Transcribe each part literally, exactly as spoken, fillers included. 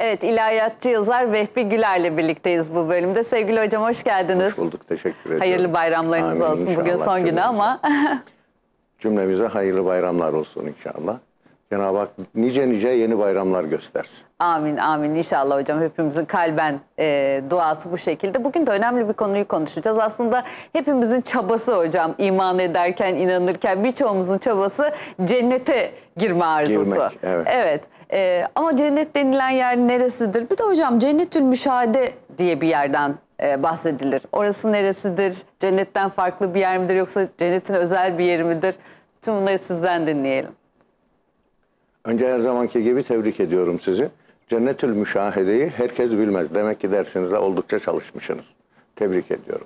Evet, ilahiyatçı yazar Vehbi Güler'le birlikteyiz bu bölümde. Sevgili hocam hoş geldiniz. Hoş bulduk, teşekkür ederim. Hayırlı bayramlarınız Amin, olsun. inşallah. Bugün son günü ama. Cümlemize hayırlı bayramlar olsun inşallah. Cenab-ı Hak nice nice yeni bayramlar göstersin. Amin, amin. İnşallah hocam hepimizin kalben e, duası bu şekilde. Bugün de önemli bir konuyu konuşacağız. Aslında hepimizin çabası hocam iman ederken, inanırken birçoğumuzun çabası cennete girme arzusu. Girmek, evet. Evet. E, ama cennet denilen yer neresidir? Bir de hocam Cennetül Müşahede diye bir yerden e, bahsedilir. Orası neresidir? Cennetten farklı bir yer midir yoksa cennetin özel bir yeri midir? Tüm bunları sizden dinleyelim. Önce her zamanki gibi tebrik ediyorum sizi. Cennetül Müşahede'yi herkes bilmez. Demek ki dersinizde oldukça çalışmışsınız. Tebrik ediyorum.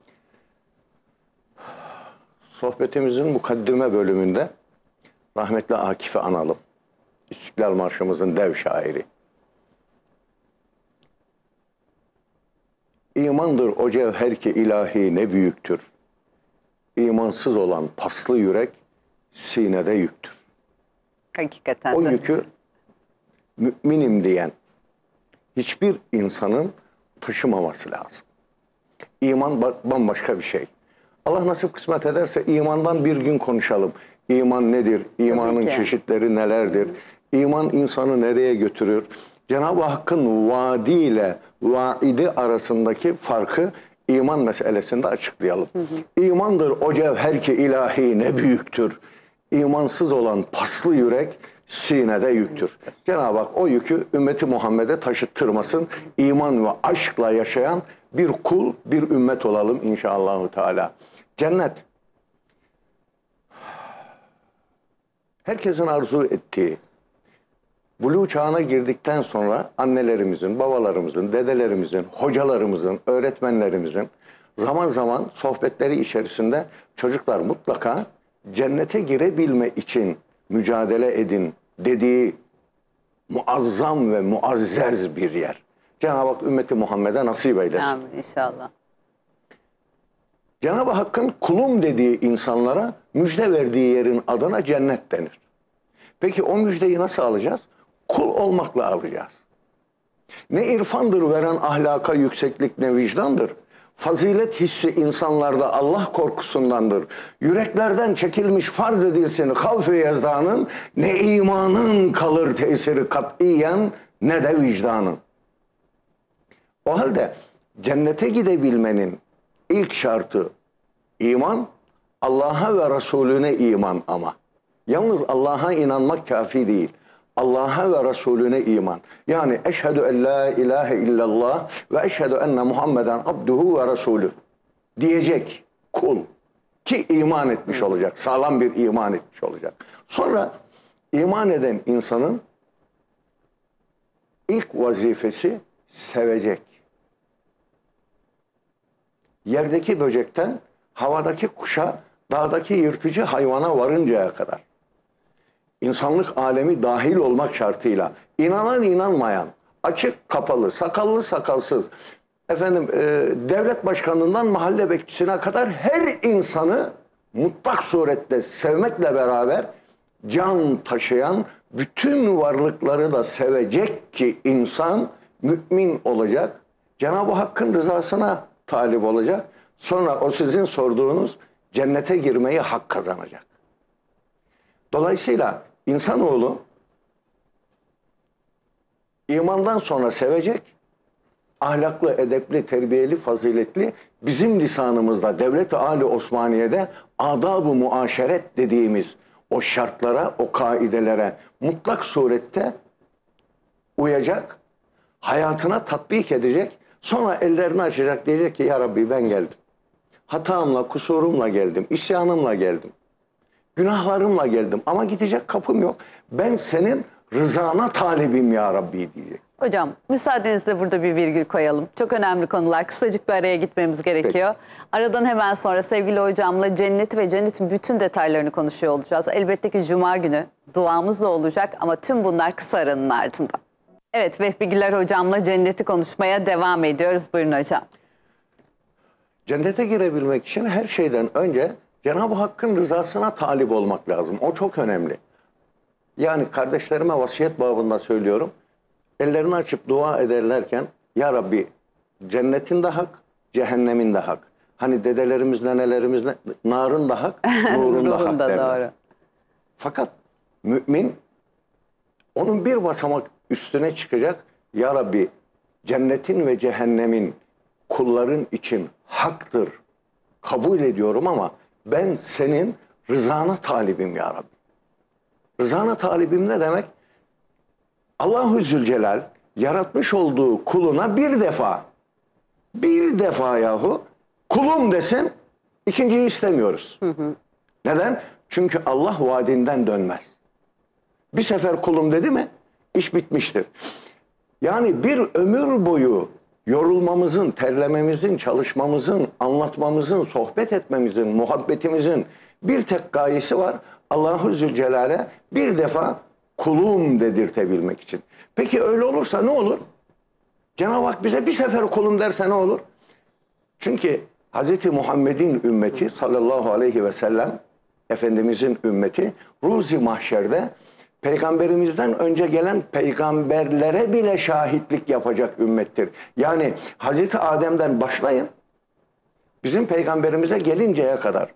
Sohbetimizin mukaddime bölümünde rahmetli Akif'i analım. İstiklal Marşımızın dev şairi. İmandır o cevher ki ilahi ne büyüktür. İmansız olan paslı yürek sinede yüktür. Hakikaten O de. yükü müminim diyen hiçbir insanın taşımaması lazım. İman bambaşka bir şey. Allah nasip kısmet ederse imandan bir gün konuşalım. İman nedir? İmanın çeşitleri nelerdir? İman insanı nereye götürür? Cenab-ı Hakk'ın vaadiyle vaidi arasındaki farkı iman meselesinde açıklayalım. Hı hı. İmandır o cevher ki ilahi ne büyüktür. İmansız olan paslı yürek sinede yüktür. Cenab-ı Hak o yükü ümmeti Muhammed'e taşıttırmasın. İman ve aşkla yaşayan bir kul, bir ümmet olalım inşallahü teala. Cennet. Herkesin arzu ettiği, buluğ çağına girdikten sonra annelerimizin, babalarımızın, dedelerimizin, hocalarımızın, öğretmenlerimizin zaman zaman sohbetleri içerisinde çocuklar mutlaka cennete girebilme için mücadele edin dediği muazzam ve muazzez bir yer. Cenab-ı Hak ümmeti Muhammed'e nasip eylesin. Amin inşallah. Cenab-ı Hakk'ın kulum dediği insanlara müjde verdiği yerin adına cennet denir. Peki o müjdeyi nasıl alacağız? Kul olmakla alacağız. Ne irfandır veren ahlaka yükseklik ne vicdandır. Fazilet hissi insanlarda Allah korkusundandır. Yüreklerden çekilmiş farz edilsin havf-ı yazdanın, ne imanın kalır tesiri katiyen ne de vicdanın. O halde cennete gidebilmenin ilk şartı iman, Allah'a ve Resulüne iman ama. Yalnız Allah'a inanmak kafi değil. Allah'a ve Resulüne iman. Yani eşhedü en la ilahe illallah ve eşhedü enne Muhammeden abduhu ve resulü diyecek kul ki iman etmiş olacak. Sağlam bir iman etmiş olacak. Sonra iman eden insanın ilk vazifesi sevecek. Yerdeki böcekten havadaki kuşa, dağdaki yırtıcı hayvana varıncaya kadar İnsanlık alemi dahil olmak şartıyla inanan inanmayan, açık kapalı, sakallı sakalsız, efendim e, devlet başkanından mahalle bekçisine kadar her insanı mutlak surette sevmekle beraber can taşıyan bütün varlıkları da sevecek ki insan mümin olacak. Cenab-ı Hakk'ın rızasına talip olacak. Sonra o sizin sorduğunuz cennete girmeyi hak kazanacak. Dolayısıyla insanoğlu imandan sonra sevecek, ahlaklı, edepli, terbiyeli, faziletli, bizim lisanımızda Devlet-i Âli Osmaniye'de adab-ı muaşeret dediğimiz o şartlara, o kaidelere mutlak surette uyacak, hayatına tatbik edecek, sonra ellerini açacak, diyecek ki ya Rabbi ben geldim. Hatamla, kusurumla geldim, isyanımla geldim. Günahlarımla geldim ama gidecek kapım yok. Ben senin rızana talibim ya Rabbi diyecek. Hocam müsaadenizle burada bir virgül koyalım. Çok önemli konular. Kısacık bir araya gitmemiz gerekiyor. Peki. Aradan hemen sonra sevgili hocamla cenneti ve cennetin bütün detaylarını konuşuyor olacağız. Elbette ki Cuma günü duamız da olacak ama tüm bunlar kısa aranın ardından. Evet, Vehbi Güler hocamla cenneti konuşmaya devam ediyoruz. Buyurun hocam. Cennete girebilmek için her şeyden önce Cenab-ı Hakk'ın rızasına talip olmak lazım. O çok önemli. Yani kardeşlerime vasiyet babında söylüyorum. ellerini açıp dua ederlerken ya Rabbi cennetin de hak, cehennemin de hak. Hani dedelerimiz, nenelerimiz ne, narın da hak, nurun da hak da derler. doğru. Fakat mümin onun bir basamak üstüne çıkacak. Ya Rabbi cennetin ve cehennemin kulların için haktır. Kabul ediyorum ama ben senin rızana talibim ya Rabbi. Rızana talibim ne demek? Allahu Zülcelal yaratmış olduğu kuluna bir defa, bir defa yahu kulum desin, ikinciyi istemiyoruz. Hı hı. Neden? Çünkü Allah vaadinden dönmez. Bir sefer kulum dedi mi iş bitmiştir. Yani bir ömür boyu yorulmamızın, terlememizin, çalışmamızın, anlatmamızın, sohbet etmemizin, muhabbetimizin bir tek gayesi var. Allahu Zülcelal'e bir defa kulum dedirtebilmek için. Peki öyle olursa ne olur? Cenab-ı Hak bize bir sefer kulum derse ne olur? Çünkü Hz. Muhammed'in ümmeti sallallahu aleyhi ve sellem Efendimizin ümmeti ruzi mahşerde peygamberimizden önce gelen peygamberlere bile şahitlik yapacak ümmettir. Yani Hz. Adem'den başlayın bizim peygamberimize gelinceye kadar.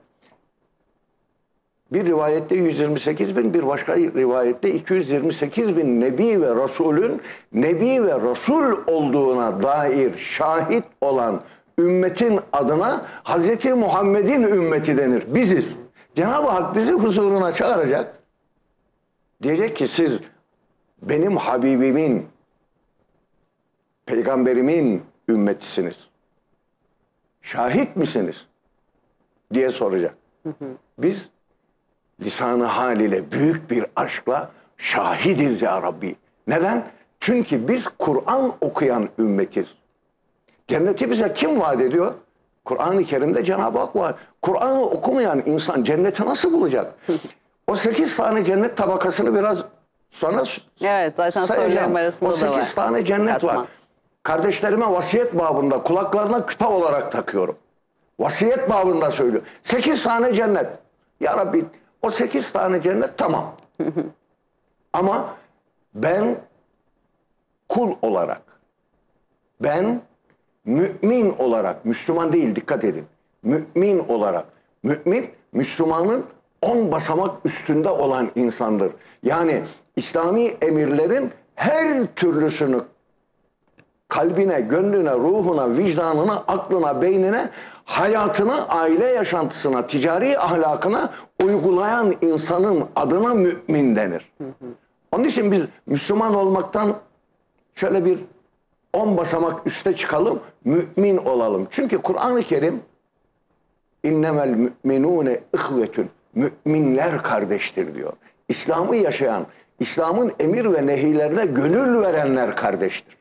Bir rivayette yüz yirmi sekiz bin, bir başka rivayette iki yüz yirmi sekiz bin Nebi ve Resulün Nebi ve Resul olduğuna dair şahit olan ümmetin adına Hz. Muhammed'in ümmeti denir. Biziz. Cenab-ı Hak bizi huzuruna çağıracak. Diyecek ki siz benim Habibimin, peygamberimin ümmetisiniz. Şahit misiniz? Diye soracak. Biz lisan-ı hal ile büyük bir aşkla şahidiz ya Rabbi. Neden? Çünkü biz Kur'an okuyan ümmetiz. Cenneti bize kim vaat ediyor? Kur'an-ı Kerim'de Cenab-ı Hak var. Kur'an'ı okumayan insan cenneti nasıl bulacak? O sekiz tane cennet tabakasını biraz sonra evet, zaten sayacağım. sorularım arasında o da var. sekiz tane cennet Katman. var. Kardeşlerime vasiyet babında kulaklarına küpe olarak takıyorum. Vasiyet babında söylüyor. Sekiz tane cennet. Ya Rabbi o sekiz tane cennet tamam. Ama ben kul olarak, ben mümin olarak, Müslüman değil dikkat edin. Mümin olarak, mümin Müslümanın on basamak üstünde olan insandır. Yani İslami emirlerin her türlüsünü kalbine, gönlüne, ruhuna, vicdanına, aklına, beynine, hayatına, aile yaşantısına, ticari ahlakına uygulayan insanın adına mümin denir. Hı hı. Onun için biz Müslüman olmaktan şöyle bir on basamak üste çıkalım, mümin olalım. Çünkü Kur'an-ı Kerim innemel müminune ihvetün, müminler kardeştir diyor. İslam'ı yaşayan, İslam'ın emir ve nehirlerine gönül verenler kardeştir.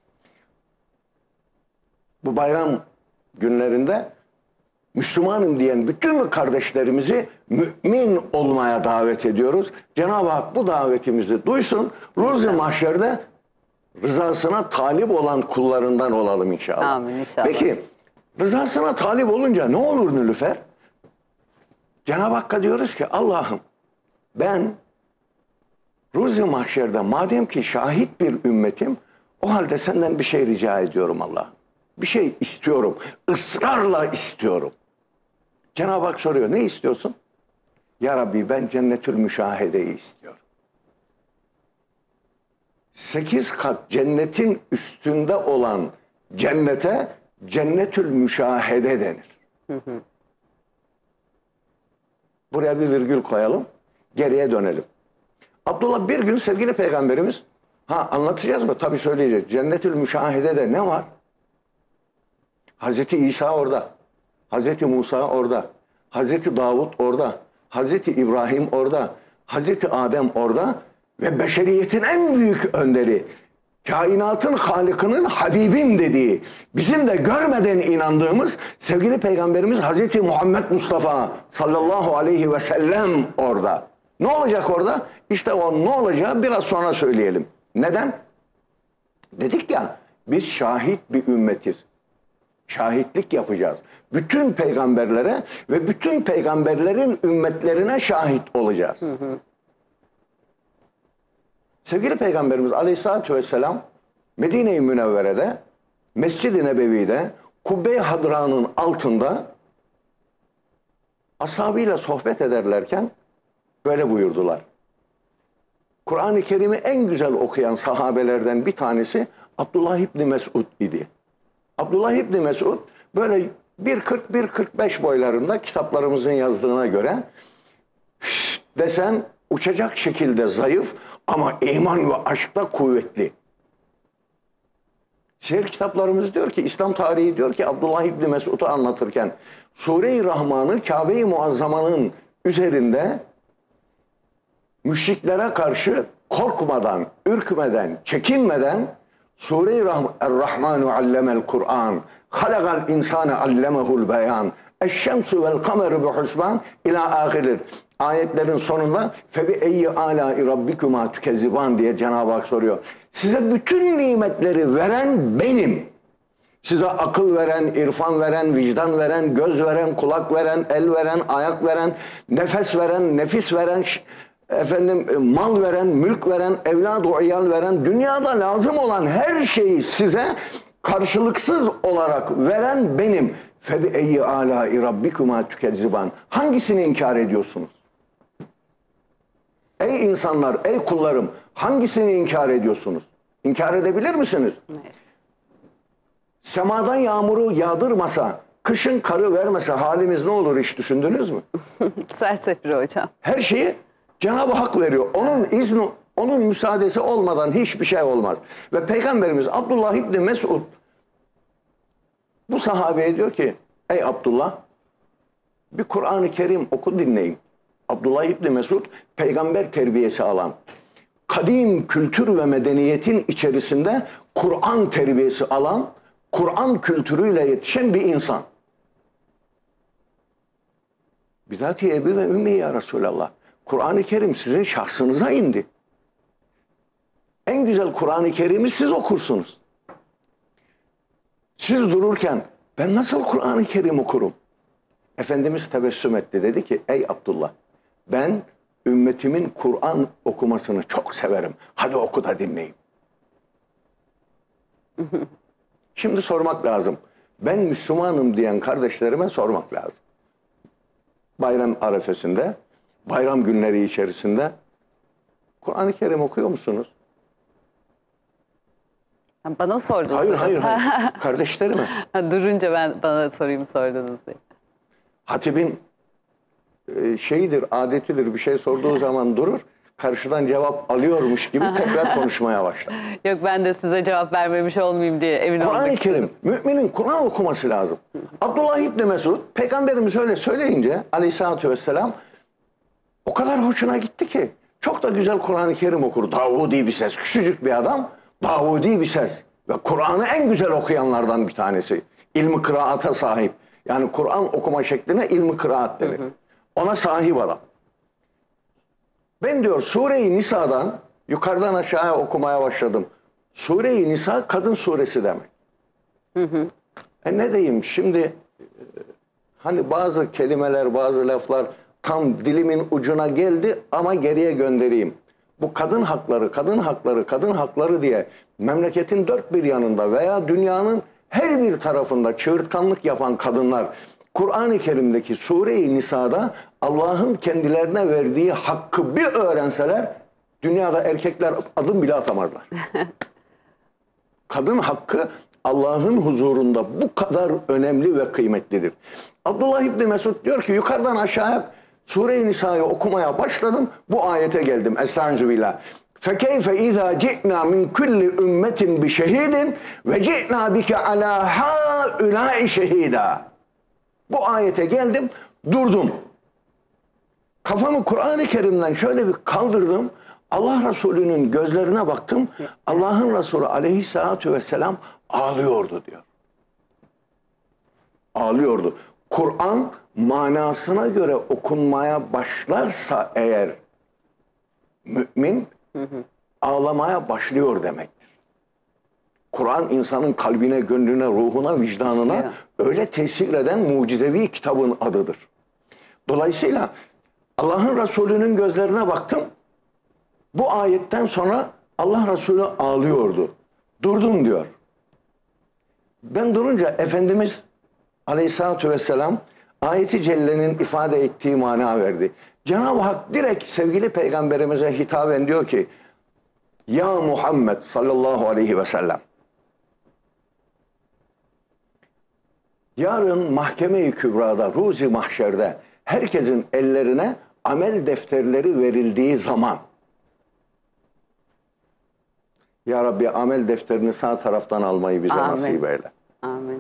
Bu bayram günlerinde Müslümanım diyen bütün kardeşlerimizi mümin olmaya davet ediyoruz. Cenab-ı Hak bu davetimizi duysun. Ruzi mahşerde rızasına talip olan kullarından olalım inşallah. Amin inşallah. Peki rızasına talip olunca ne olur Nilüfer? Cenab-ı Hakk'a diyoruz ki Allah'ım ben Ruzi mahşerde madem ki şahit bir ümmetim o halde senden bir şey rica ediyorum Allah'ım. Bir şey istiyorum. Israrla istiyorum. Cenab-ı Hak soruyor. Ne istiyorsun? Ya Rabbi ben cennetül müşahedeyi istiyorum. Sekiz kat cennetin üstünde olan cennete cennetül müşahede denir. Hı hı. Buraya bir virgül koyalım. Geriye dönelim. Abdullah bir gün sevgili peygamberimiz ha anlatacağız mı? Tabii söyleyeceğiz. Cennetül müşahedede ne var? Hazreti İsa orada, Hazreti Musa orada, Hazreti Davud orada, Hazreti İbrahim orada, Hazreti Adem orada ve beşeriyetin en büyük önderi, kainatın Halık'ının Habibim dediği, bizim de görmeden inandığımız sevgili Peygamberimiz Hazreti Muhammed Mustafa sallallahu aleyhi ve sellem orada. Ne olacak orada? İşte o ne olacağı biraz sonra söyleyelim. Neden? Dedik ya, biz şahit bir ümmetiz. Şahitlik yapacağız. Bütün peygamberlere ve bütün peygamberlerin ümmetlerine şahit olacağız. Hı hı. Sevgili Peygamberimiz Aleyhisselatü Vesselam Medine-i Münevvere'de, Mescid-i Nebevi'de, Kubbe-i Hadra'nın altında ashabıyla sohbet ederlerken böyle buyurdular. Kur'an-ı Kerim'i en güzel okuyan sahabelerden bir tanesi Abdullah İbni Mesud idi. Abdullah İbni Mesud böyle bir kırk bir kırk beş boylarında, kitaplarımızın yazdığına göre desen uçacak şekilde zayıf ama iman ve aşkta kuvvetli. Siyer kitaplarımız diyor ki, İslam tarihi diyor ki, Abdullah İbni Mesud'u anlatırken Sure-i Rahman'ı Kabe-i Muazzama'nın üzerinde müşriklere karşı korkmadan, ürkmeden, çekinmeden Sure-i Rahmanu allemel Kur'an, halakal insane allemehul beyan, eşşemsu vel kameru bi husban ila ahirir. Ayetlerin sonunda febi eyyi alâi rabbikuma tükezziban diye Cenab-ı Hak soruyor. Size bütün nimetleri veren benim. Size akıl veren, irfan veren, vicdan veren, göz veren, kulak veren, el veren, ayak veren, nefes veren, nefis veren, efendim mal veren, mülk veren, evlad-ı iyal veren, dünyada lazım olan her şeyi size karşılıksız olarak veren benim. Febi eyyi alâi rabbikuma tükezziban. Hangisini inkar ediyorsunuz? Ey insanlar, ey kullarım, hangisini inkar ediyorsunuz? İnkar edebilir misiniz? Evet. Semadan yağmuru yağdırmasa, kışın karı vermese halimiz ne olur hiç düşündünüz mü? Sersefil hocam. Her şeyi Cenab-ı Hak veriyor. Onun izni, onun müsaadesi olmadan hiçbir şey olmaz. Ve Peygamberimiz Abdullah İbni Mesud bu sahabeye diyor ki, ey Abdullah, bir Kur'an-ı Kerim oku dinleyin. Abdullah İbni Mesud peygamber terbiyesi alan, kadim kültür ve medeniyetin içerisinde Kur'an terbiyesi alan, Kur'an kültürüyle yetişen bir insan. Bizatihi ebi ve ümmi ya Resulallah. Kur'an-ı Kerim sizin şahsınıza indi. En güzel Kur'an-ı Kerim'i siz okursunuz. Siz dururken ben nasıl Kur'an-ı Kerim okurum? Efendimiz tebessüm etti, dedi ki, ey Abdullah, ben ümmetimin Kur'an okumasını çok severim. Hadi oku da dinleyin. Şimdi sormak lazım. Ben Müslümanım diyen kardeşlerime sormak lazım. Bayram arefesinde, bayram günleri içerisinde Kur'an-ı Kerim okuyor musunuz? Bana mı sordunuz? Hayır, hayır, hayır. Kardeşlerime. Durunca ben bana sorayım sordunuz diye. Hatibin e, şeyidir, adetidir, bir şey sorduğu zaman durur, karşıdan cevap alıyormuş gibi tekrar konuşmaya başlar. Yok, ben de size cevap vermemiş olmayayım diye emin olmak Kur'an-ı istedim. Kerim, müminin Kur'an okuması lazım. Abdullah İbni Mesud, Peygamberimiz öyle söyleyince aleyhissalatü vesselam o kadar hoşuna gitti ki çok da güzel Kur'an-ı Kerim okur. Davudi bir ses, küçücük bir adam, Davudi bir ses ve Kur'an'ı en güzel okuyanlardan bir tanesi. İlmi kıraata sahip. Yani Kur'an okuma şekline ilmi kıraat denir. Hı hı. Ona sahip adam. Ben diyor Sure-i Nisa'dan yukarıdan aşağıya okumaya başladım. Sure-i Nisa kadın suresi demek. Hı hı. E ne diyeyim şimdi, hani bazı kelimeler, bazı laflar tam dilimin ucuna geldi ama geriye göndereyim. Bu kadın hakları, kadın hakları, kadın hakları diye memleketin dört bir yanında veya dünyanın her bir tarafında çığırtkanlık yapan kadınlar Kur'an-ı Kerim'deki Sure-i Nisa'da Allah'ın kendilerine verdiği hakkı bir öğrenseler dünyada erkekler adım bile atamazlar. Kadın hakkı Allah'ın huzurunda bu kadar önemli ve kıymetlidir. Abdullah İbni Mesud diyor ki yukarıdan aşağıya Sure-i Nisa'yı okumaya başladım. Bu ayete geldim. Estağfirullah. فَكَيْفَ اِذَا جِئْنَا مِنْ كُلِّ اُمَّةٍ بِشَهِيدٍ وَجِئْنَا بِكَ عَلَى هَٰؤُلَاءِ شَهِيدًا. Bu ayete geldim, durdum. Kafamı Kur'an-ı Kerim'den şöyle bir kaldırdım. Allah Resulü'nün gözlerine baktım. Allah'ın Resulü aleyhissalatu vesselam ağlıyordu diyor. Ağlıyordu. Kur'an manasına göre okunmaya başlarsa eğer mümin hı hı. ağlamaya başlıyor demektir. Kur'an insanın kalbine, gönlüne, ruhuna, vicdanına İşte. öyle tesir eden mucizevi kitabın adıdır. Dolayısıyla Allah'ın Resulü'nün gözlerine baktım. Bu ayetten sonra Allah Resulü ağlıyordu. Durdum diyor. Ben durunca Efendimiz Aleyhisselatü Vesselam ayeti cellenin ifade ettiği mana verdi. Cenab-ı Hak direkt sevgili peygamberimize hitaben diyor ki ya Muhammed sallallahu aleyhi ve sellem, yarın mahkeme-i kübrada, ruzi mahşerde herkesin ellerine amel defterleri verildiği zaman, ya Rabbi amel defterini sağ taraftan almayı bize Amin. nasip eyle. Amin.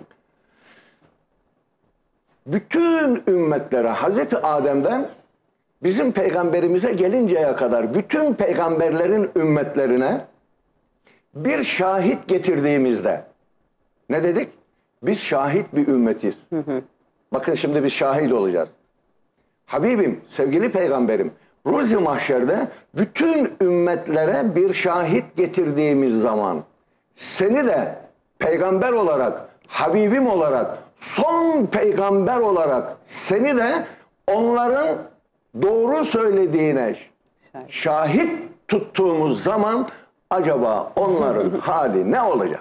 Bütün ümmetlere Hazreti Adem'den bizim peygamberimize gelinceye kadar bütün peygamberlerin ümmetlerine bir şahit getirdiğimizde ne dedik? Biz şahit bir ümmetiz. Hı hı. Bakın şimdi biz şahit olacağız. Habibim, sevgili peygamberim, Ruzi Mahşer'de bütün ümmetlere bir şahit getirdiğimiz zaman seni de peygamber olarak, Habibim olarak, son peygamber olarak seni de onların doğru söylediğine şahit, şahit tuttuğumuz zaman acaba onların hali ne olacak?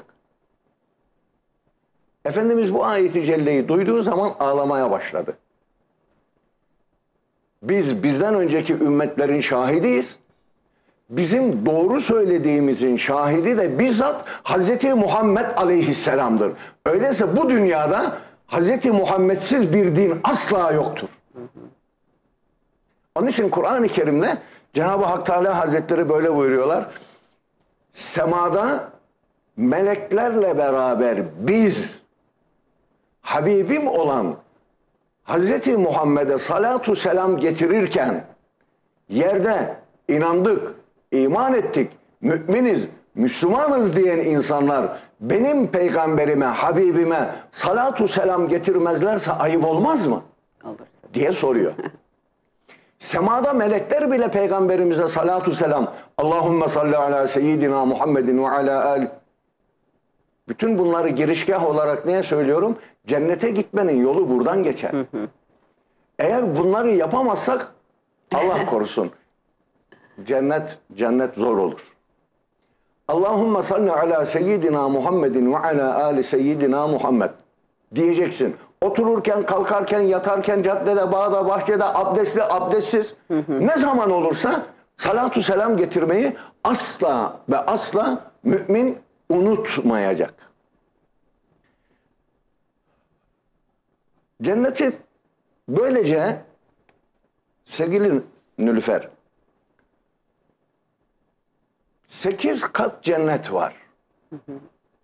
Efendimiz bu ayeti celleyi duyduğu zaman ağlamaya başladı. Biz bizden önceki ümmetlerin şahidiyiz. Bizim doğru söylediğimizin şahidi de bizzat Hazreti Muhammed Aleyhisselam'dır. Öyleyse bu dünyada Hazreti Muhammedsiz bir din asla yoktur. Onun için Kur'an-ı Kerim'de Cenab-ı Hak Teala Hazretleri böyle buyuruyorlar. Semada meleklerle beraber biz Habibim olan Hazreti Muhammed'e salatu selam getirirken yerde inandık, iman ettik, müminiz, Müslümanız diyen insanlar benim peygamberime, Habibime salatu selam getirmezlerse ayıp olmaz mı? Olur. Diye soruyor. Semada melekler bile peygamberimize salatu selam, Allahümme salli ala seyyidina Muhammedin ve ala ali. Bütün bunları girişgah olarak neye söylüyorum? Cennete gitmenin yolu buradan geçer. Hı hı. Eğer bunları yapamazsak Allah korusun. Cennet cennet zor olur. Allahümme salli ala seyyidina Muhammedin ve ala ali seyyidina Muhammed diyeceksin. Otururken, kalkarken, yatarken, caddede, bağda, bahçede, abdestli, abdestsiz. Hı hı. Ne zaman olursa salatu selam getirmeyi asla ve asla mümin unutmayacak. Cenneti böylece sevgili Nülüfer, sekiz kat cennet var. Hı hı.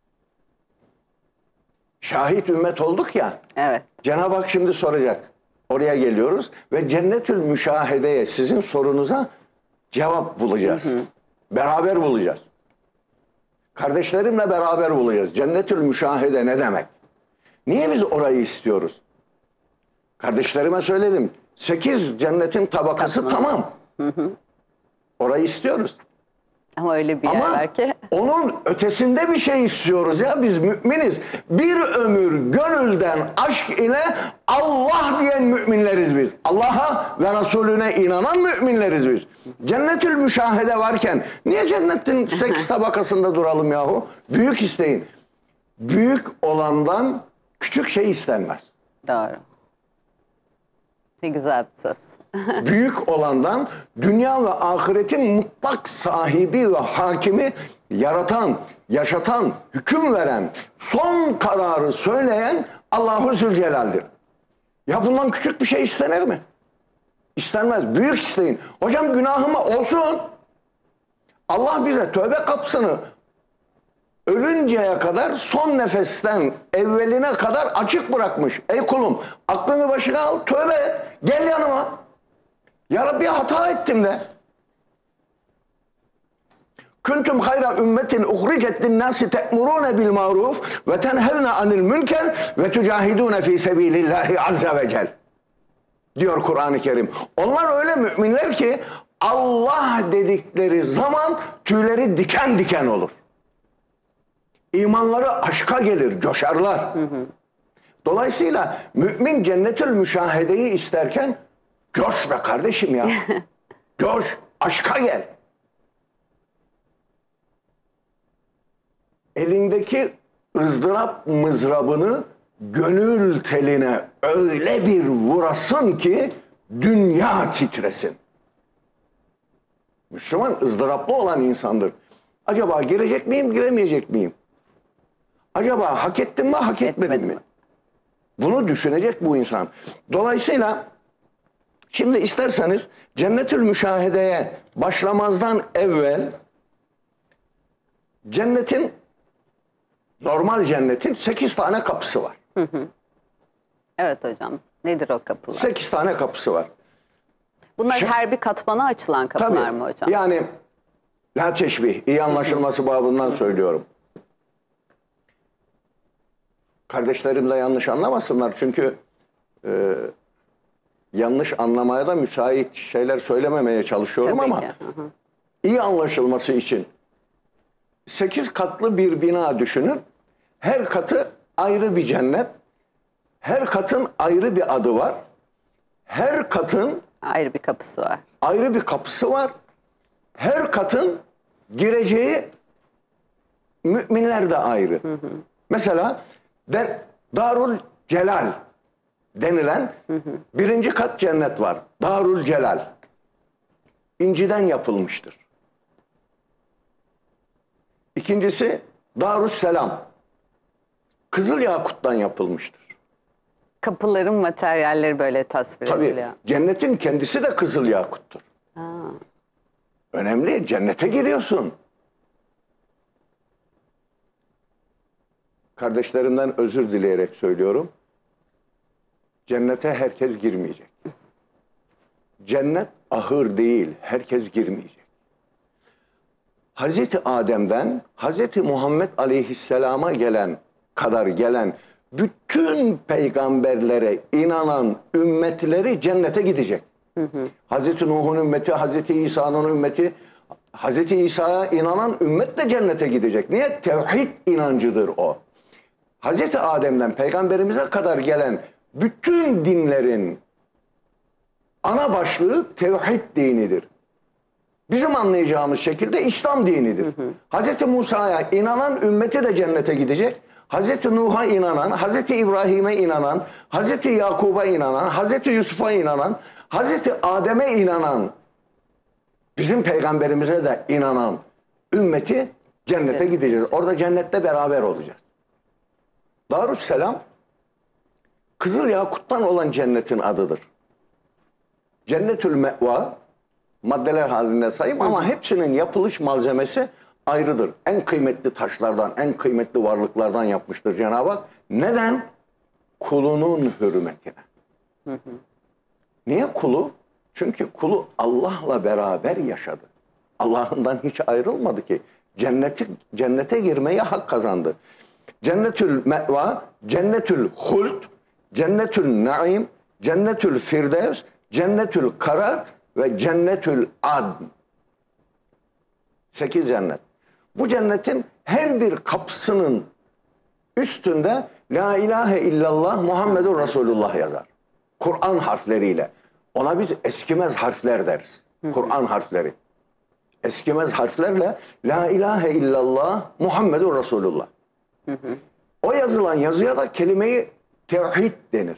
Şahit ümmet olduk ya. Evet. Cenab-ı Hak şimdi soracak. Oraya geliyoruz ve cennetül müşahedeye, sizin sorunuza cevap bulacağız. Hı hı. Beraber bulacağız. Kardeşlerimle beraber bulacağız. Cennetül müşahede ne demek? Niye biz orayı istiyoruz? Kardeşlerime söyledim. Sekiz cennetin tabakası tamam. tamam. Hı hı. Orayı istiyoruz. Ama öyle bir Ama yer var ki. onun ötesinde bir şey istiyoruz ya, biz müminiz. Bir ömür gönülden aşk ile Allah diyen müminleriz biz. Allah'a ve Resulüne inanan müminleriz biz. Cennetül müşahede varken niye cennetin sekiz tabakasında duralım yahu? Büyük isteyin. Büyük olandan küçük şey istenmez. Doğru. Ne güzel bir söz. Büyük olandan dünya ve ahiretin mutlak sahibi ve hakimi, yaratan, yaşatan, hüküm veren, son kararı söyleyen Allahu Zülcelal'dir. Ya bundan küçük bir şey istenir mi? İstenmez. Büyük isteyin. Hocam günahıma olsun. Allah bize tövbe kapısını ölünceye kadar, son nefesten evveline kadar açık bırakmış. Ey kulum, aklını başına al, tövbe et, gel yanıma. Ya Rabbi hata ettim de. Kuntum hayra ümmetin uhricet linnâsi te'murûne bil ma'ruf ve tenhevne anil münker ve tücahidûne fî sebîlillâhi azze ve cel. Diyor Kur'an-ı Kerim. Onlar öyle müminler ki Allah dedikleri zaman tüyleri diken diken olur. İmanları aşka gelir, coşarlar. Hı hı. Dolayısıyla mümin cennetül müşahedeyi isterken coş be kardeşim ya. Coş, aşka gel. elindeki ızdırap mızrabını gönül teline öyle bir vurasın ki dünya titresin. Müslüman ızdıraplı olan insandır. Acaba girecek miyim, giremeyecek miyim? Acaba hak ettim mi, hak etmedim Etmedim mi? mi? Bunu düşünecek bu insan. Dolayısıyla şimdi isterseniz Cennetül Müşahede'ye başlamazdan evvel cennetin, normal cennetin sekiz tane kapısı var. Evet hocam. Nedir o kapılar? Sekiz tane kapısı var. Bunlar Şey- her bir katmana açılan kapılar Tabii. mı hocam? Yani la teşbih, iyi anlaşılması babından söylüyorum. Kardeşlerim de yanlış anlamasınlar çünkü e, yanlış anlamaya da müsait şeyler söylememeye çalışıyorum Tabii ama ki. Hı hı. iyi anlaşılması için sekiz katlı bir bina düşünün. Her katı ayrı bir cennet. Her katın ayrı bir adı var. Her katın Ayrı bir kapısı var. ayrı bir kapısı var. Her katın gireceği müminler de ayrı. Hı hı. Mesela de, Darul Celal denilen hı hı. birinci kat cennet var. Darul Celal. İnciden yapılmıştır. İkincisi Darüsselam. Kızıl yakuttan yapılmıştır. Kapıların materyalleri böyle tasvir Tabii ediliyor. cennetin kendisi de kızıl yakuttur. Ha. Önemli. Cennete giriyorsun. Kardeşlerimden özür dileyerek söylüyorum. Cennete herkes girmeyecek. Cennet ahır değil. Herkes girmeyecek. Hazreti Adem'den Hazreti Muhammed Aleyhisselam'a gelen kadar gelen bütün peygamberlere inanan ümmetleri cennete gidecek. Hı hı. Hazreti Nuh'un ümmeti, Hazreti İsa'nın ümmeti, Hazreti İsa'ya inanan ümmet de cennete gidecek. Niye? Tevhid inancıdır o. Hazreti Adem'den peygamberimize kadar gelen bütün dinlerin ana başlığı tevhid dinidir. Bizim anlayacağımız şekilde İslam dinidir. Hı hı. Hazreti Musa'ya inanan ümmeti de cennete gidecek. Hazreti Nuh'a inanan, Hazreti İbrahim'e inanan, Hazreti Yakub'a inanan, Hazreti Yusuf'a inanan, Hazreti Adem'e inanan, bizim peygamberimize de inanan ümmeti cennete evet. gideceğiz. Orada cennette beraber olacağız. Darüsselam, Kızıl Yakut'tan olan cennetin adıdır. Cennetül Me'va, maddeler halinde sayayım ama hepsinin yapılış malzemesi ayrıdır. En kıymetli taşlardan, en kıymetli varlıklardan yapmıştır Cenab-ı Hak. Neden? Kulunun hürmetine. Hı hı. Niye kulu? Çünkü kulu Allah'la beraber yaşadı. Allah'ından hiç ayrılmadı ki. Cenneti, cennete girmeye hak kazandı. Cennetül Me'va, Cennetül Hult, Cennetül Naim, Cennetül Firdevs, Cennetül Karar ve Cennetül Adn. Sekiz cennet. Bu cennetin her bir kapısının üstünde La ilahe illallah Muhammedur Resulullah yazar. Kur'an harfleriyle. Ona biz eskimez harfler deriz. Kur'an harfleri. Eskimez harflerle La ilahe illallah Muhammedur Resulullah. Hı hı. O yazılan yazıya da kelime-i tevhid denir.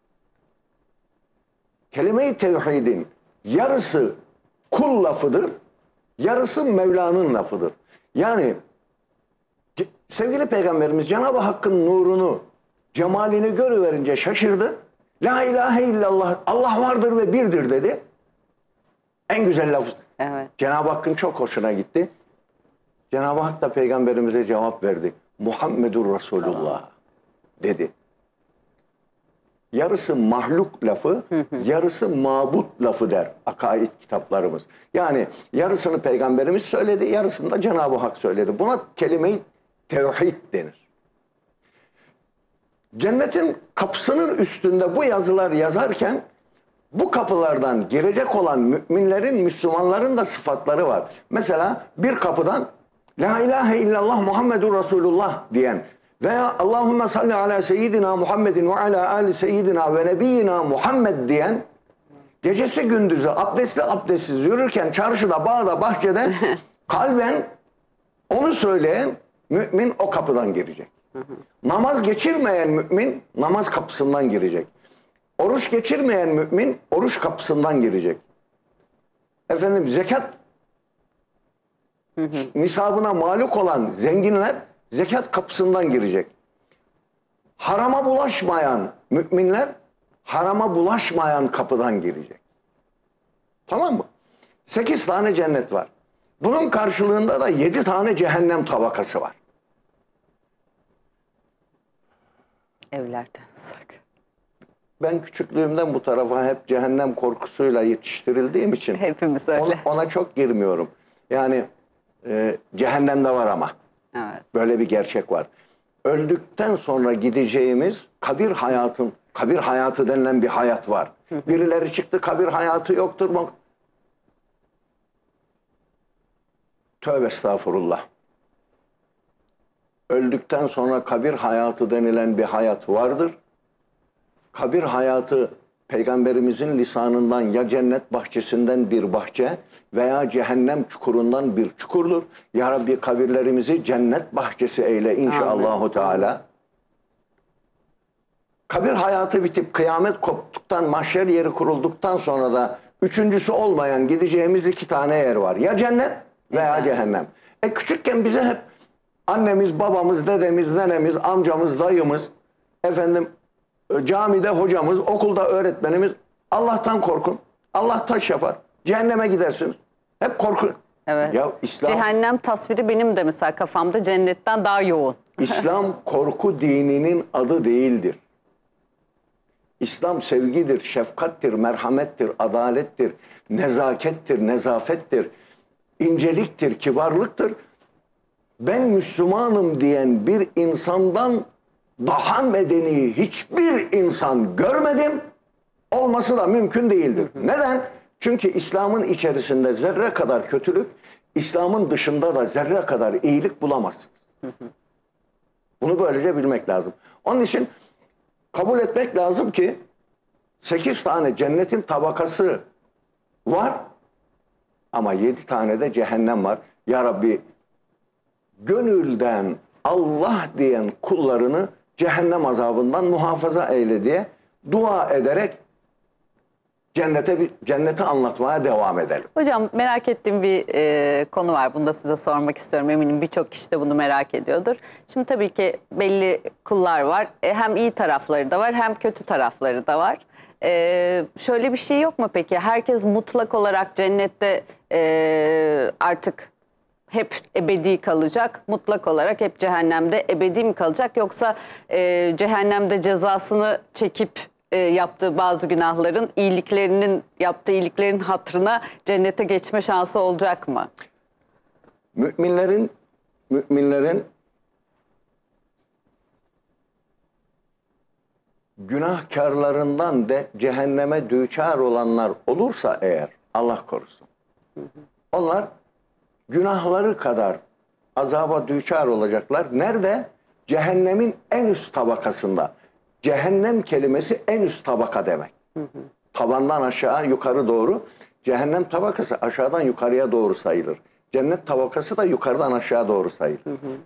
Kelime-i tevhidin yarısı kul lafıdır, yarısı Mevla'nın lafıdır. Yani sevgili Peygamberimiz Cenab-ı Hakk'ın nurunu, cemalini görüverince şaşırdı. La ilahe illallah, Allah vardır ve birdir dedi. En güzel laf. Evet. Cenab-ı Hakk'ın çok hoşuna gitti. Cenab-ı Hak da Peygamberimize cevap verdi. Muhammedur Resulullah tamam. dedi. Yarısı mahluk lafı, yarısı mabut lafı der akaid kitaplarımız. Yani yarısını Peygamberimiz söyledi, yarısını da Cenab-ı Hak söyledi. Buna kelime-i tevhid denir. Cennetin kapısının üstünde bu yazılar yazarken bu kapılardan girecek olan müminlerin, Müslümanların da sıfatları var. Mesela bir kapıdan La ilahe illallah Muhammedur Resulullah diyen veya Allahümme salli ala seyyidina Muhammedin ve ala ali seyyidina ve nebiyyina Muhammed diyen, gecesi gündüzü abdestli abdestsiz yürürken çarşıda, bağda, bahçede kalben onu söyleyen mümin o kapıdan girecek. Hı hı. Namaz geçirmeyen mümin namaz kapısından girecek. Oruç geçirmeyen mümin oruç kapısından girecek. Efendim zekat hı hı. nisabına malik olan zenginler zekat kapısından girecek. Harama bulaşmayan müminler harama bulaşmayan kapıdan girecek. Tamam mı? Sekiz tane cennet var. Bunun karşılığında da yedi tane cehennem tabakası var. Evlerden uzak. Ben küçüklüğümden bu tarafa hep cehennem korkusuyla yetiştirildiğim için hepimiz öyle. Ona, ona çok girmiyorum. Yani e, cehennemde var ama. Evet. Böyle bir gerçek var. Öldükten sonra gideceğimiz kabir hayatın, kabir hayatı denilen bir hayat var. Birileri çıktı kabir hayatı yoktur mu? Tövbe estağfurullah. Öldükten sonra kabir hayatı denilen bir hayat vardır. Kabir hayatı Peygamberimizin lisanından ya cennet bahçesinden bir bahçe veya cehennem çukurundan bir çukurdur. Ya Rabbi kabirlerimizi cennet bahçesi eyle inşallahu teala. Kabir hayatı bitip kıyamet koptuktan, mahşer yeri kurulduktan sonra da üçüncüsü olmayan gideceğimiz iki tane yer var. Ya cennet veya evet. cehennem. E küçükken bize hep annemiz, babamız, dedemiz, nenemiz, amcamız, dayımız, efendim camide hocamız, okulda öğretmenimiz Allah'tan korkun. Allah taş yapar. Cehenneme gidersiniz. Hep korkun. Evet. Ya İslam, cehennem tasviri benim de mesela kafamda cennetten daha yoğun. İslam korku dininin adı değildir. İslam sevgidir, şefkattir, merhamettir, adalettir, nezakettir, nezafettir, inceliktir, kibarlıktır. Ben Müslümanım diyen bir insandan daha medeni hiçbir insan görmedim. Olması da mümkün değildir. Hı hı. Neden? Çünkü İslam'ın içerisinde zerre kadar kötülük, İslam'ın dışında da zerre kadar iyilik bulamazsınız. Hı hı. Bunu böylece bilmek lazım. Onun için kabul etmek lazım ki sekiz tane cennetin tabakası var ama yedi tane de cehennem var. Ya Rabbi gönülden Allah diyen kullarını cehennem azabından muhafaza eyle diye dua ederek cennete cenneti anlatmaya devam edelim. Hocam merak ettiğim bir e, konu var. Bunu da size sormak istiyorum. Eminim birçok kişi de bunu merak ediyordur. Şimdi tabii ki belli kullar var. E, hem iyi tarafları da var hem kötü tarafları da var. E, şöyle bir şey yok mu peki? Herkes mutlak olarak cennette e, artık hep ebedi kalacak, mutlak olarak hep cehennemde ebedi mi kalacak? Yoksa e, cehennemde cezasını çekip e, yaptığı bazı günahların iyiliklerinin, yaptığı iyiliklerin hatırına cennete geçme şansı olacak mı? Müminlerin, müminlerin günahkarlarından de cehenneme düçar olanlar olursa eğer, Allah korusun, onlar günahları kadar azaba düçar olacaklar. Nerede? Cehennemin en üst tabakasında. Cehennem kelimesi en üst tabaka demek. Hı hı. Tabandan aşağı yukarı doğru. Cehennem tabakası aşağıdan yukarıya doğru sayılır. Cennet tabakası da yukarıdan aşağı doğru sayılır. Hı hı.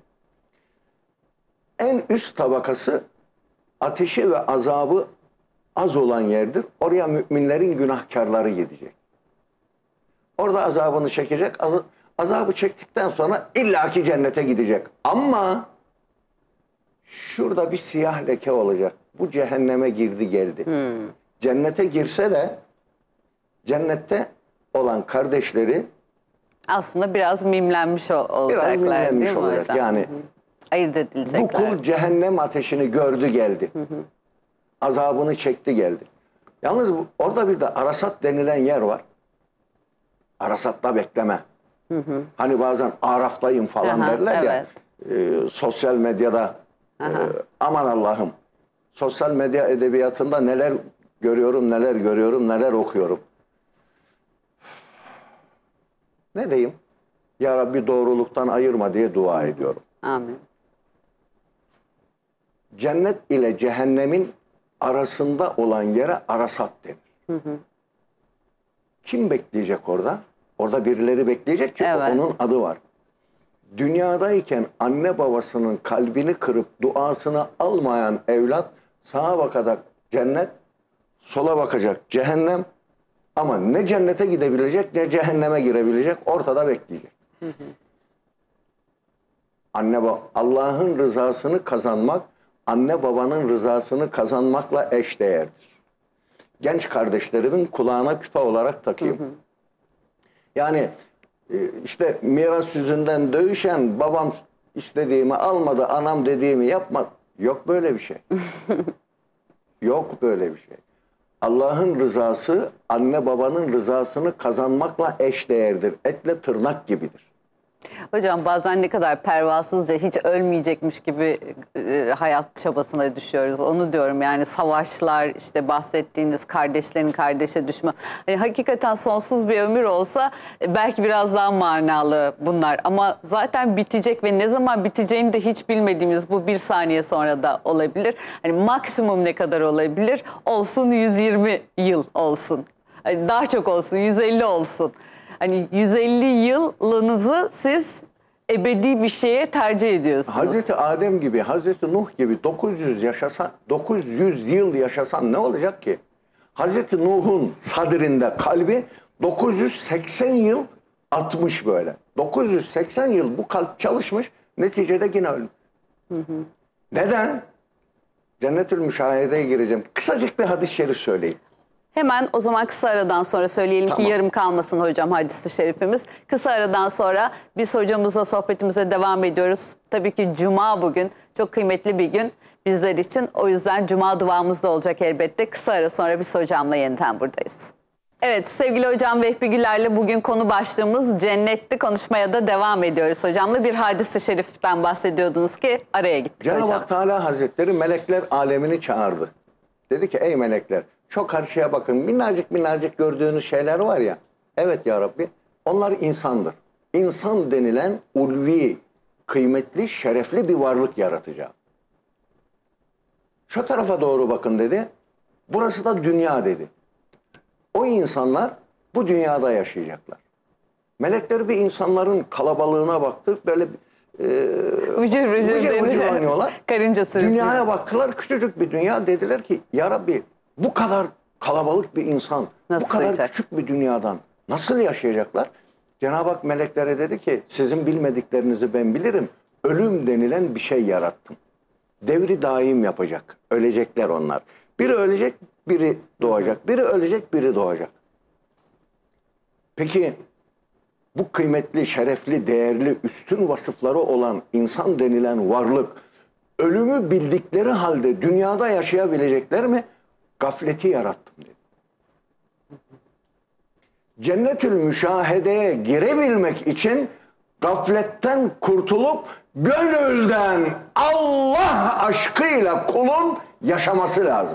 En üst tabakası ateşi ve azabı az olan yerdir. Oraya müminlerin günahkarları gidecek. Orada azabını çekecek. Az Azabı çektikten sonra illaki cennete gidecek. Ama şurada bir siyah leke olacak. Bu cehenneme girdi geldi. Hmm. Cennete girse de cennette olan kardeşleri aslında biraz mimlenmiş olacaklar. Biraz mimlenmiş değil mi olacak. hocam? Yani hı hı. Ayırt edilecekler. Bu kul cehennem ateşini gördü geldi. Hı hı. Azabını çekti geldi. Yalnız bu, orada bir de arasat denilen yer var. Arasatta bekleme. Hı hı. Hani bazen Araf'tayım falan aha, derler evet. ya e, sosyal medyada e, aman Allah'ım sosyal medya edebiyatında neler görüyorum neler görüyorum neler okuyorum. Ne diyeyim? Ya Rabbi doğruluktan ayırma diye dua ediyorum. Amin. Cennet ile cehennemin arasında olan yere arasat denir. Hı hı. Kim bekleyecek orada? Orada birileri bekleyecek ki evet. onun adı var. dünyadayken anne babasının kalbini kırıp duasını almayan evlat sağa bakacak cennet, sola bakacak cehennem, ama ne cennete gidebilecek ne cehenneme girebilecek, ortada bekleyecek. Hı hı. Anne baba, Allah'ın rızasını kazanmak anne babanın rızasını kazanmakla eşdeğerdir. Genç kardeşlerimin kulağına küpe olarak takayım. Hı hı. Yani işte miras yüzünden dövüşen, babam istediğimi almadı, anam dediğimi yapmadı. Yok böyle bir şey. Yok böyle bir şey. Allah'ın rızası anne babanın rızasını kazanmakla eşdeğerdir. Etle tırnak gibidir. Hocam bazen ne kadar pervasızca, hiç ölmeyecekmiş gibi e, hayat çabasına düşüyoruz. Onu diyorum, yani savaşlar, işte bahsettiğiniz kardeşlerin kardeşe düşme. Yani hakikaten sonsuz bir ömür olsa e, belki biraz daha manalı bunlar. Ama zaten bitecek ve ne zaman biteceğini de hiç bilmediğimiz bu bir saniye sonra da olabilir. Hani maksimum ne kadar olabilir? Olsun yüz yirmi yıl olsun. Hani daha çok olsun, yüz elli olsun. Hani yüz elli yılınızı siz ebedi bir şeye tercih ediyorsunuz. Hazreti Adem gibi, Hazreti Nuh gibi dokuz yüz yaşasan, dokuz yüz yıl yaşasan ne olacak ki? Hazreti Nuh'un sadrinde kalbi dokuz yüz seksen yıl atmış böyle. dokuz yüz seksen yıl bu kalp çalışmış, neticede yine ölmüş. Hı hı. Neden? Cennetül Müşahede'ye gireceğim. Kısacık bir hadis-i şerif söyleyeyim. Hemen o zaman kısa aradan sonra söyleyelim, tamam, ki yarım kalmasın hocam hadis-i şerifimiz. Kısa aradan sonra biz hocamızla sohbetimize devam ediyoruz. Tabii ki Cuma bugün. Çok kıymetli bir gün bizler için. O yüzden Cuma duamız da olacak elbette. Kısa ara sonra biz hocamla yeniden buradayız. Evet, sevgili hocam Vehbi Güler'le bugün konu başlığımız cennetti. Konuşmaya da devam ediyoruz hocamla. Bir hadis-i şeriften bahsediyordunuz ki araya gittik Cenab-ı hocam. Hak Teala Hazretleri melekler alemini çağırdı. Dedi ki ey melekler, şu karşıya bakın, minnacık minnacık gördüğünüz şeyler var ya. Evet ya Rabbi, onlar insandır. İnsan denilen ulvi, kıymetli, şerefli bir varlık yaratacağım. Şu tarafa doğru bakın dedi. Burası da dünya dedi. O insanlar bu dünyada yaşayacaklar. Melekler bir insanların kalabalığına baktı. Böyle e, vıcır vıcır, vıcır, vıcır oynuyorlar. Karınca sürüsü. Dünyaya baktılar, küçücük bir dünya. Dediler ki ya Rabbi, bu kadar kalabalık bir insan, nasıl bu kadar sığacak? Küçük bir dünyadan nasıl yaşayacaklar? Cenab-ı Hak meleklere dedi ki sizin bilmediklerinizi ben bilirim. Ölüm denilen bir şey yarattım. Devri daim yapacak. Ölecekler onlar. Biri ölecek, biri doğacak. Biri ölecek, biri doğacak. Peki bu kıymetli, şerefli, değerli, üstün vasıfları olan insan denilen varlık ölümü bildikleri halde dünyada yaşayabilecekler mi? Gafleti yarattım dedi. Cennetül Müşahede'ye girebilmek için gafletten kurtulup gönülden Allah aşkıyla kulun yaşaması lazım.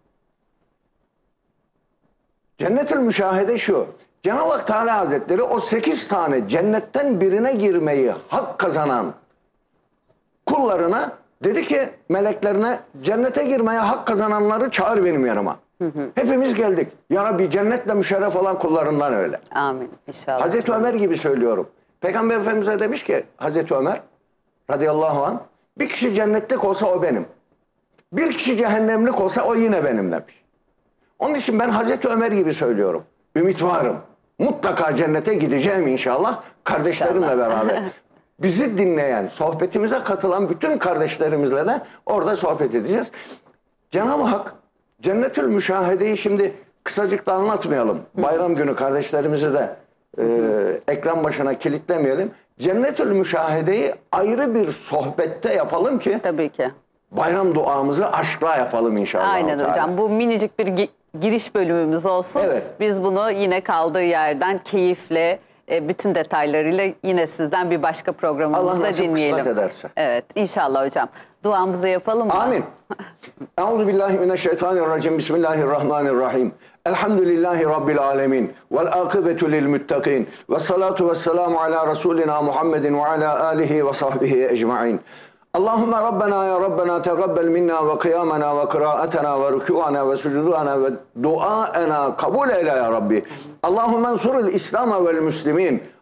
Cennetül Müşahede şu. Cenab-ı Hak Teala Hazretleri o sekiz tane cennetten birine girmeyi hak kazanan kullarına dedi ki meleklerine, cennete girmeye hak kazananları çağır benim yanıma. Hı hı. Hepimiz geldik. Ya Rabbi, cennetle müşerref olan kullarından öyle. Amin. İnşallah. Hazreti Ömer gibi söylüyorum. Peygamber Efendimiz'e demiş ki Hazreti Ömer radıyallahu anh, bir kişi cennetlik olsa o benim. Bir kişi cehennemlik olsa o yine benim demiş. Onun için ben Hazreti Ömer gibi söylüyorum. Ümit varım. Mutlaka cennete gideceğim inşallah. Kardeşlerimle inşallah. Beraber. Bizi dinleyen, sohbetimize katılan bütün kardeşlerimizle de orada sohbet edeceğiz. Cenab-ı Hak Cennetül Müşahede'yi şimdi kısacık da anlatmayalım. Bayram günü kardeşlerimizi de e, ekran başına kilitlemeyelim. Cennetül Müşahede'yi ayrı bir sohbette yapalım ki tabii ki bayram duamızı aşkla yapalım inşallah. Aynen hocam. Bu minicik bir gi giriş bölümümüz olsun. Evet. Biz bunu yine kaldığı yerden keyifle, e, bütün detaylarıyla yine sizden bir başka programımızda dinleyelim. Allah nasip ederse. Evet, inşallah hocam. Duamızı yapalım mı? Amin. Euzubillahimineşşeytanirracim. Bismillahirrahmanirrahim. Elhamdülillahi Rabbil alemin. Vel akıbetu lil muttakin. Ve salatu ve selamu ala Resulina Muhammedin ve ala alihi ve sahbihi ecma'in. Allahümme Rabbena ya Rabbena tegabbel minna ve kıyamena ve kıraatena ve rükûana ve sucudana ve duaena kabul eyle ya Rabbi. Allahümme ensuril İslam'a vel müslimin.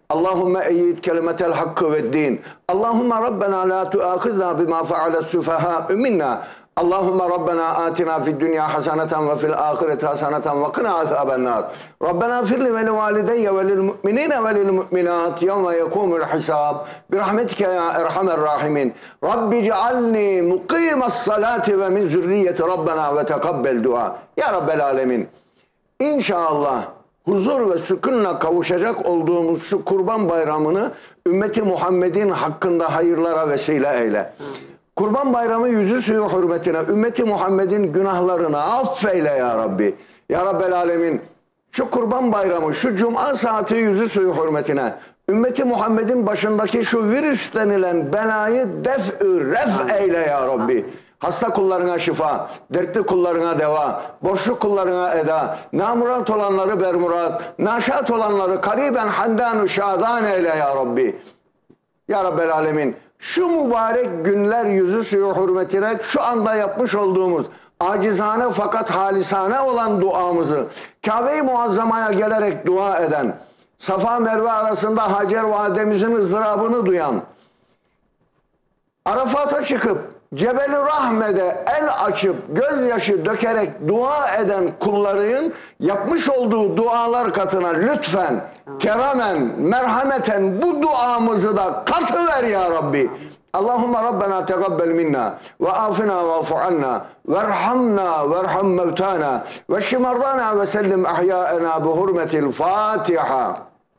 Allahümme eyyid kelimetel hakkı ve din. Allahümme Rabbena la tuâkhizna bima fe'ale süfehâ minna. Allahümme Rabbena atina fid dünya haseneten ve fil ahireti haseneten ve kına azabennar. Rabbena firli ve li valideyye ve lil mu'minine ve lil mu'minat yevme yekumul hisab. Birahmetike ya erhamer rahimin. Rabbi cealni mukimes salati ve min zürriyeti Rabbena ve tekabbel dua. Ya Rabbel alemin. İnşallah huzur ve sükunla kavuşacak olduğumuz şu Kurban Bayramı'nı ümmeti Muhammed'in hakkında hayırlara vesile eyle. Kurban Bayramı yüzü suyu hürmetine ümmeti Muhammed'in günahlarını affeyle ya Rabbi. Ya Rabbel Alemin, şu Kurban Bayramı, şu Cuma saati yüzü suyu hürmetine ümmeti Muhammed'in başındaki şu virüs denilen belayı def-ü ref eyle ya Rabbi. Hasta kullarına şifa, dertli kullarına deva, boşluk kullarına eda, namurat olanları bermurat, naşat olanları kariben handan-ı şadan eyle ya Rabbi. Ya Rabbel Alemin, şu mübarek günler yüzü suyu hürmetine şu anda yapmış olduğumuz acizane fakat halisane olan duamızı Kabe-i Muazzama'ya gelerek dua eden, Safa Merve arasında Hacer validemizin ızdırabını duyan, Arafat'a çıkıp Cebel-i Rahme'de el açıp gözyaşı dökerek dua eden kulların yapmış olduğu dualar katına lütfen, keramen, merhameten bu duamızı da katıver ya Rabbi. Allahümme Rabbena tegabbel minna ve afina ve afu anna ve erhamna ve erham mevtana ve şimardana ve sellim ahya'ena bi hurmetil Fatiha.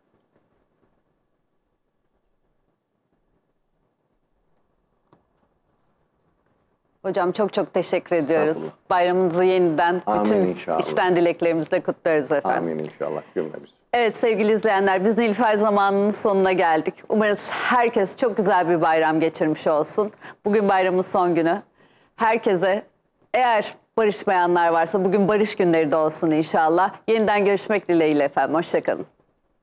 Hocam çok çok teşekkür ediyoruz. Bayramınızı yeniden Amin bütün inşallah. içten dileklerimizle kutlarız efendim. Amin inşallah cümlemiz. Evet sevgili izleyenler, biz Nilüfer zamanının sonuna geldik. Umarız herkes çok güzel bir bayram geçirmiş olsun. Bugün bayramın son günü. Herkese, eğer barışmayanlar varsa bugün barış günleri de olsun inşallah. Yeniden görüşmek dileğiyle efendim. Hoşçakalın.